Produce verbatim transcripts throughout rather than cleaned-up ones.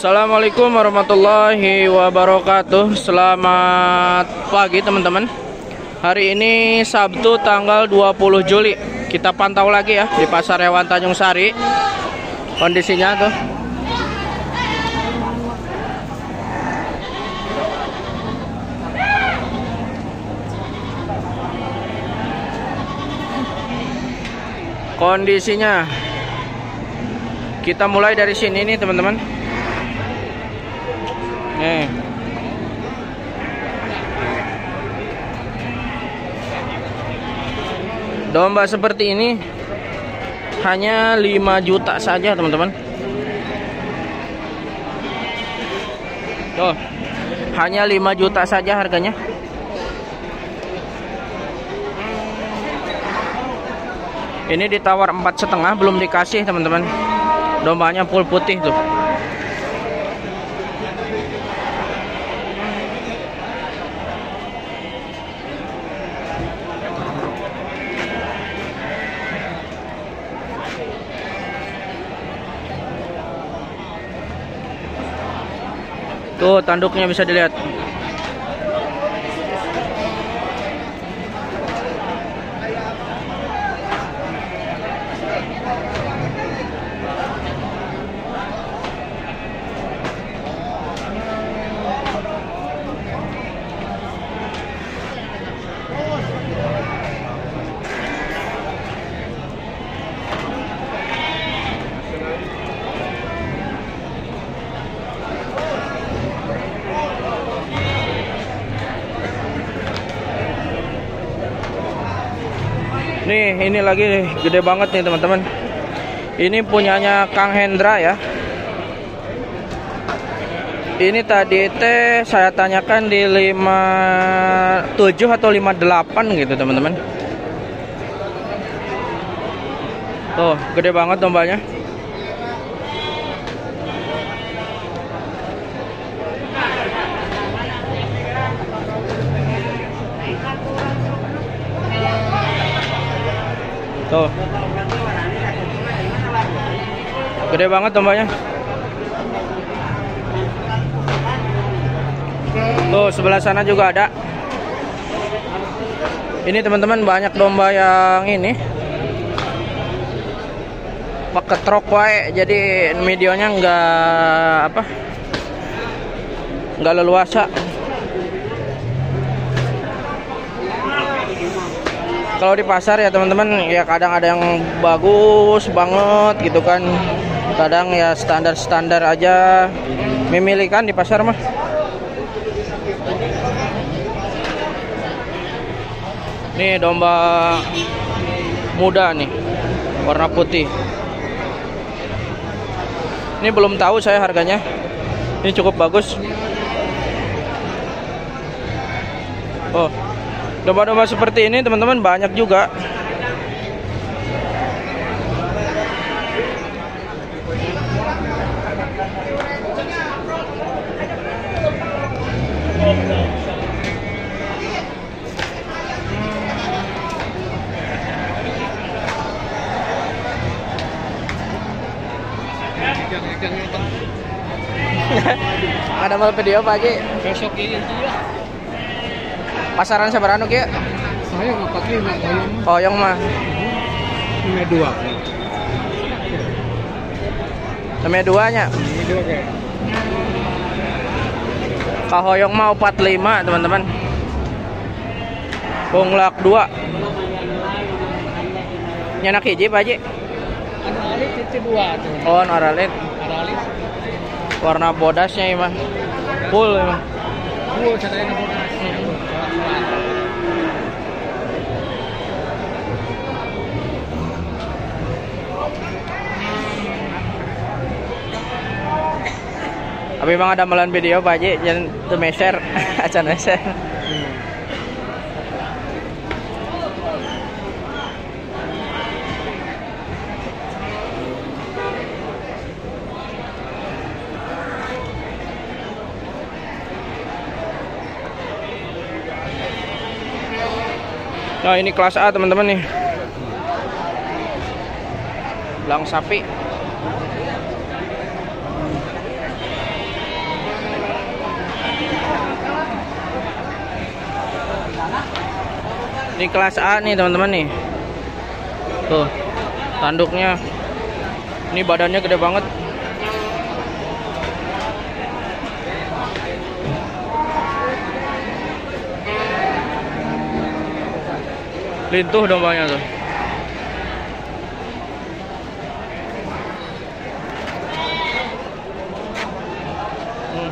Assalamualaikum warahmatullahi wabarakatuh. Selamat pagi teman-teman. Hari ini Sabtu tanggal dua puluh Juli. Kita pantau lagi ya di Pasar Hewan Tanjung Sari. Kondisinya tuh. Kondisinya kita mulai dari sini nih teman-teman. Nih. Domba seperti ini hanya lima juta saja teman-teman. Tuh, hanya lima juta saja harganya. Ini ditawar empat setengah, belum dikasih teman-teman. Dombanya full putih tuh. Tuh tanduknya bisa dilihat. Nih, ini lagi gede banget nih teman-teman. Ini punyanya Kang Hendra ya. Ini tadi teh saya tanyakan di lima puluh tujuh atau lima puluh delapan gitu teman-teman. Tuh, gede banget dombanya. Tuh, gede banget dombanya. Tuh sebelah sana juga ada. Ini teman-teman banyak domba yang ini pakai truk wae, jadi videonya nggak apa, nggak leluasa. Kalau di pasar ya teman-teman, ya kadang ada yang bagus banget gitu kan, kadang ya standar-standar aja. Memilih kan di pasar mah. Nih domba muda nih, warna putih. Ini belum tahu saya harganya. Ini cukup bagus. Oh, domba-domba seperti ini teman-teman banyak juga. Ada mal video Pak Haji. Besok ini dia. Pasaran seberapa nu kieu? Saya nggak pakai nggak koyong. Koyong mah. Ini dua. Namanya duanya. Ini dua kayak. Kahoyong mah empat puluh lima teman-teman. Bonglak dua. Nyanak hiji Pak Haji. Aralit itu dua tuh. Oh, aralit. Aralit. Warna bodasnya ini mah full emang. Full katanya bodas. Tapi memang ada malan video Pak Haji, jangan tuh meser, acan meser. Nah ini kelas A teman-teman nih, belang sapi. Ini kelas A nih teman-teman nih. Tuh, tanduknya. Ini badannya gede banget. Lintuh dombanya tuh. Hmm.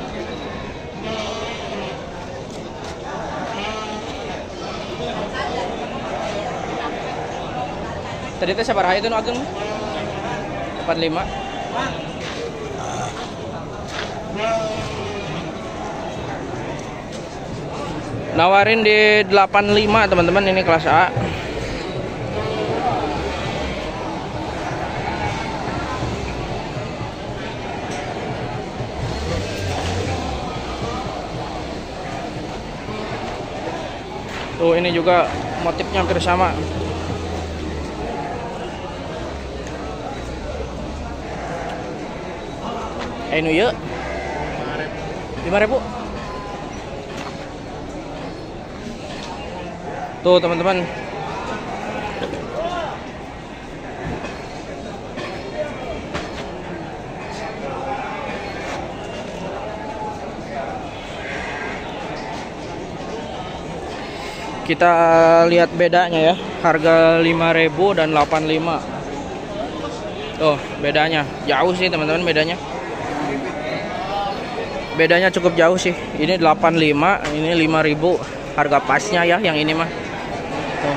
Tadi teh sabaraha itu nu ageng? empat puluh lima. Nawarin di delapan puluh lima teman-teman, ini kelas A. Tuh ini juga motifnya hampir sama. Eh nu ieu lima ribu. Tuh teman-teman. Kita lihat bedanya ya. Harga lima ribu dan delapan puluh lima. Tuh bedanya. Jauh sih teman-teman bedanya. Bedanya cukup jauh sih. Ini delapan puluh lima, ini lima ribu. Harga pasnya ya yang ini mah. Tuh.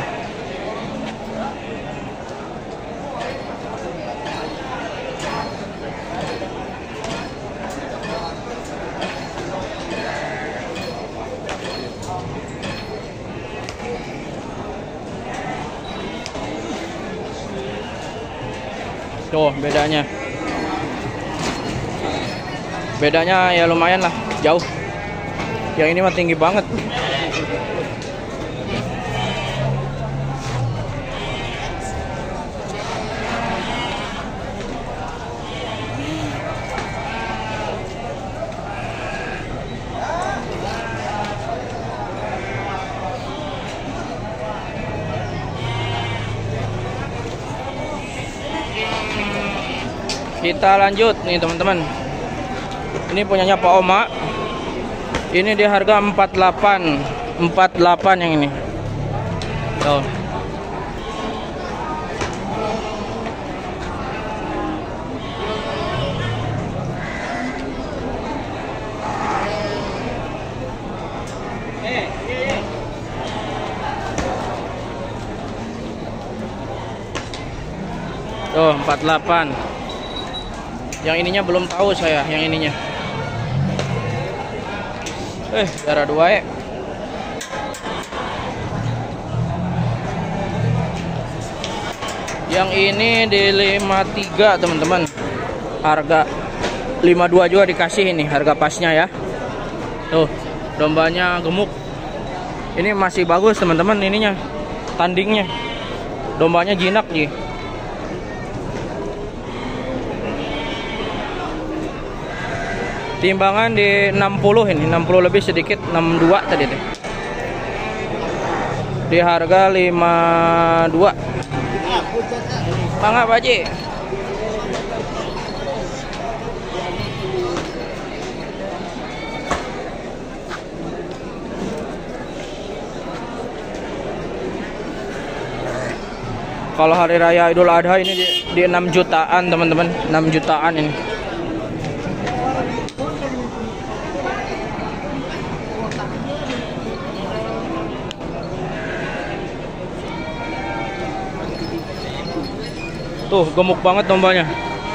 Tuh bedanya. Bedanya ya lumayan lah, jauh. Yang ini mah tinggi banget. Kita lanjut nih teman-teman. Ini punyanya Pak Oma. Ini di harga empat puluh delapan. empat puluh delapan yang ini. Tuh. Tuh empat puluh delapan. Yang ininya belum tahu saya, yang ininya. Eh, darah dua ya. Yang ini di lima puluh tiga teman-teman. Harga lima puluh dua juga dikasih ini harga pasnya ya. Tuh, dombanya gemuk. Ini masih bagus teman-teman ininya. Tandingnya. Dombanya jinak nih. Timbangan di enam puluh ini, enam puluh lebih sedikit, enam puluh dua tadi deh. Di harga lima puluh dua. Mangga Pak Haji. Kalau hari raya Idul Adha ini di, di enam jutaan teman-teman, enam jutaan ini. Tuh gemuk banget dombanya.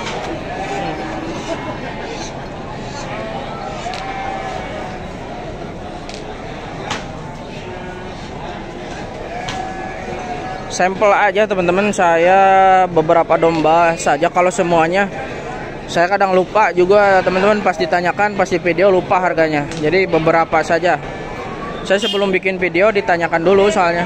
Sampel aja teman-teman, saya beberapa domba saja. Kalau semuanya saya kadang lupa juga teman-teman, pas ditanyakan pas di video lupa harganya. Jadi beberapa saja. Saya sebelum bikin video ditanyakan dulu soalnya.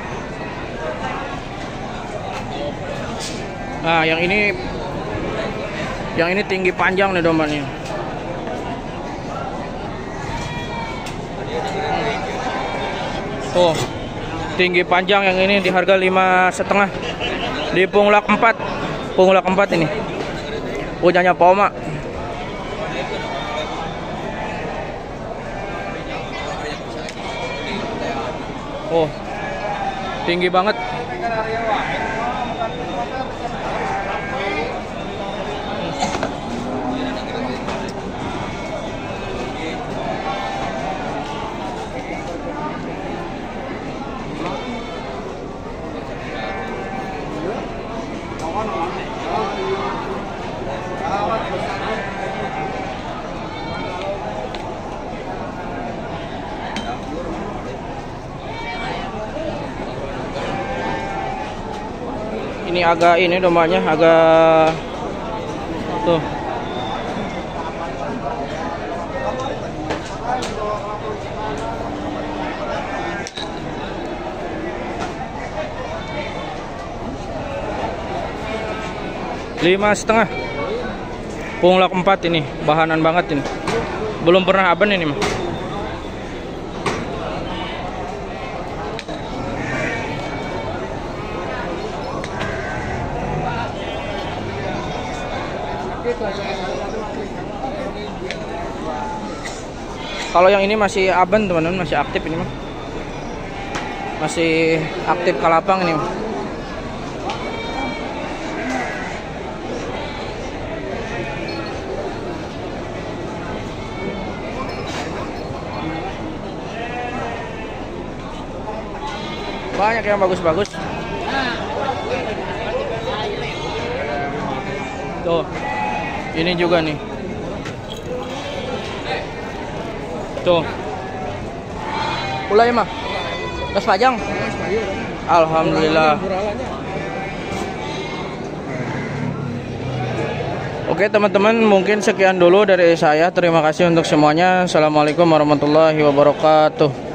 Nah, yang ini Yang ini tinggi panjang nih dombanya. Oh, tinggi panjang yang ini di harga lima setengah di punglak empat, punglak empat ini. Punyanya Pak Oma. Oh, tinggi banget. Ini agak ini dombanya agak tuh. Lima setengah. Punglak empat ini, bahanan banget ini. Belum pernah aben ini mah. Kalau yang ini masih aben teman-teman, masih aktif ini mah. Masih aktif kalapang ini mah. Banyak yang bagus-bagus. Tuh. Ini juga nih. Tuh. Mulai mah. Gas pajang. Alhamdulillah. Oke teman-teman, mungkin sekian dulu dari saya. Terima kasih untuk semuanya. Assalamualaikum warahmatullahi wabarakatuh.